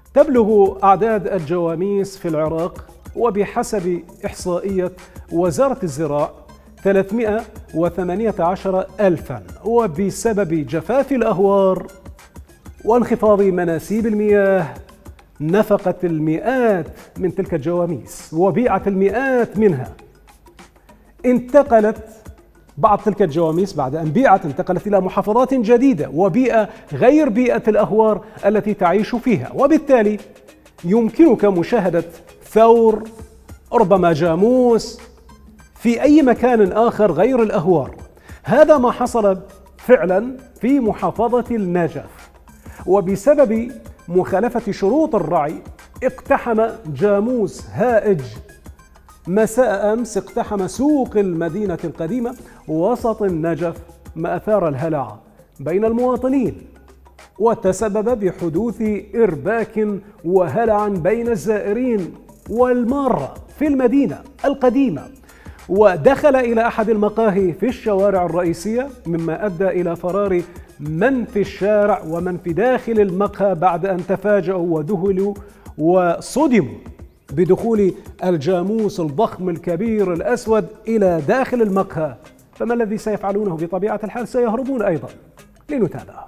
تبلغ أعداد الجواميس في العراق وبحسب إحصائية وزارة الزراعة 318 ألفاً، وبسبب جفاف الأهوار وانخفاض مناسيب المياه نفقت المئات من تلك الجواميس وبيعت المئات منها. انتقلت بعض تلك الجواميس بعد أن بيعت انتقلت إلى محافظات جديدة وبيئة غير بيئة الأهوار التي تعيش فيها، وبالتالي يمكنك مشاهدة ثور، ربما جاموس، في أي مكان آخر غير الأهوار. هذا ما حصل فعلا في محافظة النجف، وبسبب مخالفة شروط الرعي اقتحم جاموس هائج مساء أمس، اقتحم سوق المدينة القديمة وسط النجف، ما أثار الهلع بين المواطنين وتسبب بحدوث إرباك وهلع بين الزائرين والمارة في المدينة القديمة، ودخل إلى أحد المقاهي في الشوارع الرئيسية، مما أدى إلى فرار من في الشارع ومن في داخل المقهى بعد أن تفاجأوا وذهلوا وصدموا بدخول الجاموس الضخم الكبير الأسود إلى داخل المقهى. فما الذي سيفعلونه؟ بطبيعة الحال سيهربون أيضا. لنتابع.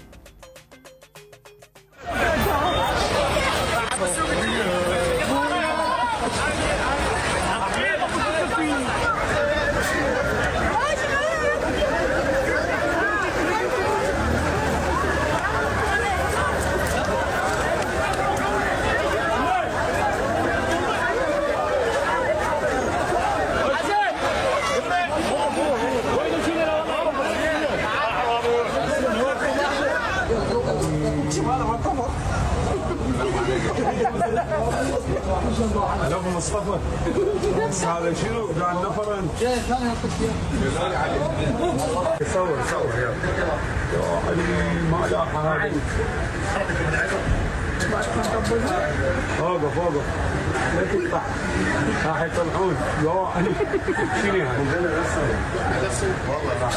أنا أبو مصطفى. هذا شنو؟ قاعد نفر أنت. صور يلا. يا علي ما لاحق هذا. اوقف لا تقطع. راح يطلعون يا علي. شنو هذا؟ والله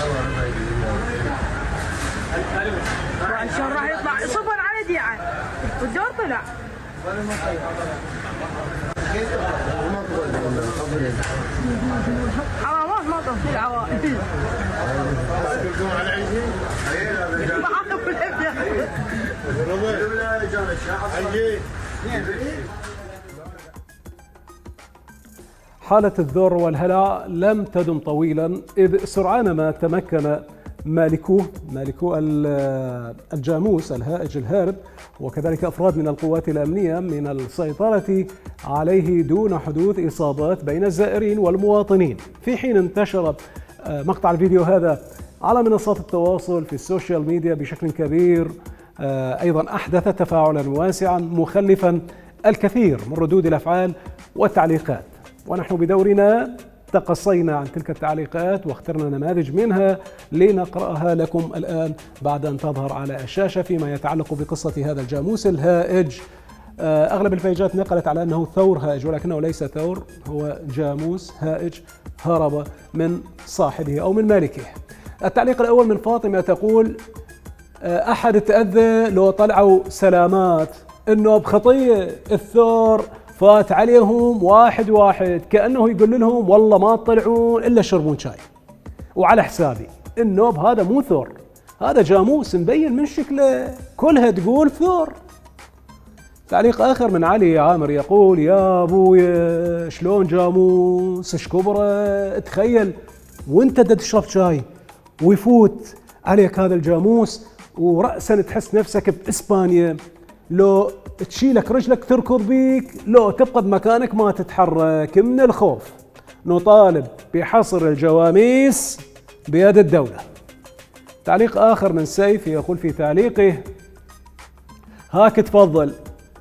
عشان راح يطلع صبر على ديعان والدور طلع. حرامات ما طفوا العوائل. حالة الذر والهلع لم تدم طويلا، إذ سرعان ما تمكن مالكو الجاموس الهائج الهارب وكذلك أفراد من القوات الأمنية من السيطرة عليه دون حدوث إصابات بين الزائرين والمواطنين. في حين انتشر مقطع الفيديو هذا على منصات التواصل في السوشيال ميديا بشكل كبير، أيضا أحدث تفاعلا واسعا مخلفا الكثير من ردود الأفعال والتعليقات، ونحن بدورنا تقصينا عن تلك التعليقات واخترنا نماذج منها لنقرأها لكم الآن بعد أن تظهر على الشاشة فيما يتعلق بقصة هذا الجاموس الهائج. أغلب البيجات نقلت على أنه ثور هائج، ولكنه ليس ثور، هو جاموس هائج هرب من صاحبه أو من مالكه. التعليق الأول من فاطمة تقول: أحد تأذى لو طلعوا سلامات، إنه بخطية الثور فات عليهم واحد واحد، كأنه يقول لهم والله ما تطلعون إلا شربون شاي وعلى حسابي. النوب هذا مو ثور، هذا جاموس مبين من شكله، كلها تقول ثور. تعليق آخر من علي عامر يقول: يا أبويا شلون جاموس ايش كبره، تخيل وانت تشرب شاي ويفوت عليك هذا الجاموس ورأسا تحس نفسك بإسبانيا، لو تشيلك رجلك تركض بيك، لو تبقى بمكانك ما تتحرك من الخوف. نطالب بحصر الجواميس بيد الدولة. تعليق آخر من سيف يقول في تعليقه: هاك تفضل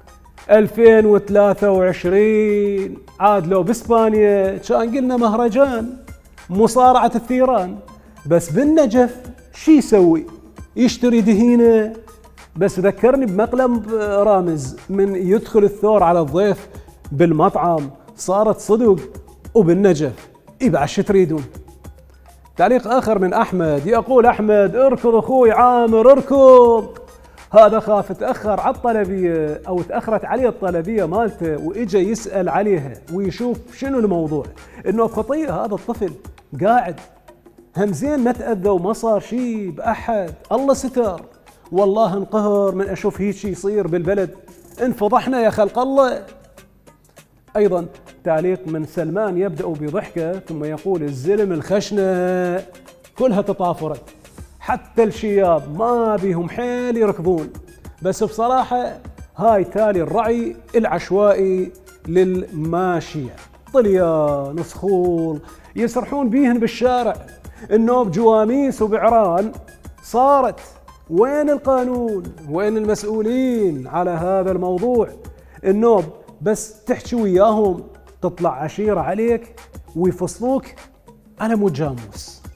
2023 عاد لو بإسبانيا كان قلنا مهرجان مصارعة الثيران، بس بالنجف شي يسوي؟ يشتري دهينة. بس ذكرني بمقلب رامز من يدخل الثور على الضيف بالمطعم، صارت صدق وبالنجف يبقى شو تريدون. تعليق آخر من أحمد يقول: أحمد اركض أخوي عامر اركض، هذا خاف تأخر على الطلبية أو تأخرت عليه الطلبية مالته وإجا يسأل عليها ويشوف شنو الموضوع. إنه خطيئة هذا الطفل قاعد همزين ما تأذى وما صار شيء بأحد، الله ستر. والله انقهر من أشوف هيك شيء يصير بالبلد، انفضحنا يا خلق الله. أيضا تعليق من سلمان يبدأ بضحكة ثم يقول الزلم الخشنة كلها تطافرت، حتى الشياب ما بيهم حيل يركضون، بس بصراحة هاي تالي الرعي العشوائي للماشية، طليان صخول يسرحون بيهن بالشارع، النوب جواميس وبعران صارت. وين القانون؟ وين المسؤولين على هذا الموضوع؟ النوب بس تحكي وياهم تطلع عشيرة عليك ويفصلوك على مود جاموس.